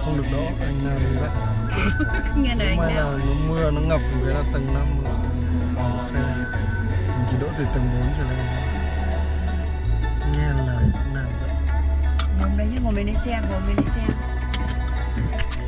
không được đỗ, anh Nam dặn nghe lời mai anh nào nào. nó mưa nó ngập cái là tầng 5 xe mình chỉ đỗ từ tầng 4 trở lên thôi. Nghe lời cũng làm vậy. Ngồi đấy chứ, ngồi bên đấy xe, ngồi bên đấy xe.